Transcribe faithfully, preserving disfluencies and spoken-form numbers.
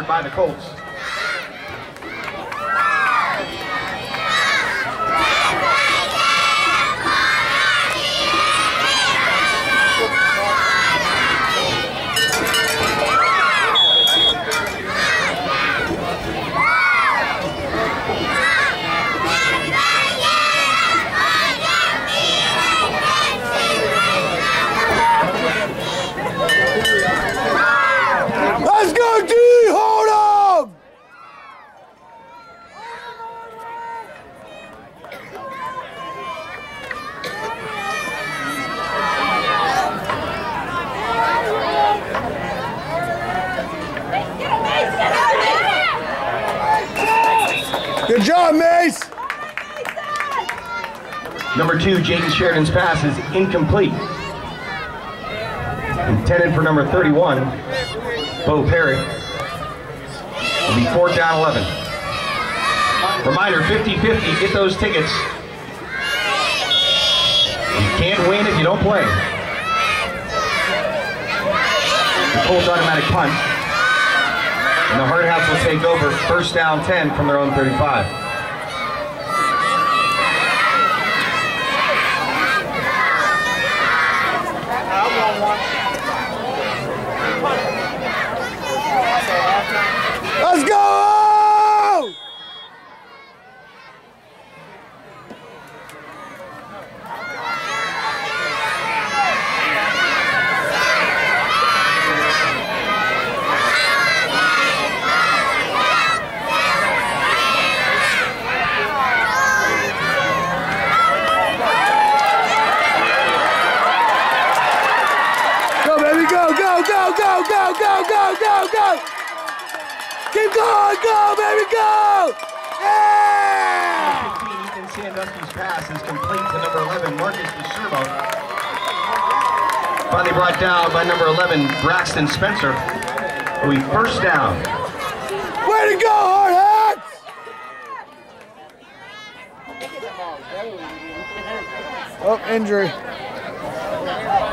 by the Colts. Let's go, D! Hold on! Good job, Mace! Number two, Jaden Sheridan's pass is incomplete. Intended for number thirty-one, Bo Perry. It'll be fourth down eleven. Reminder, fifty fifty, get those tickets. You can't win if you don't play. The Colts automatic punt. And the Herd House will take over first down ten from their own thirty-five. Let's go! Go, baby, go, go, go, go, go, go, go, go, go! Keep going, go, baby, go! Yeah! Ethan Sandusky's pass is complete to number eleven, Marcus DeServo. Finally brought down by number eleven, Braxton Spencer. It'll be first down. Way to go, Hard Hats! Oh, injury.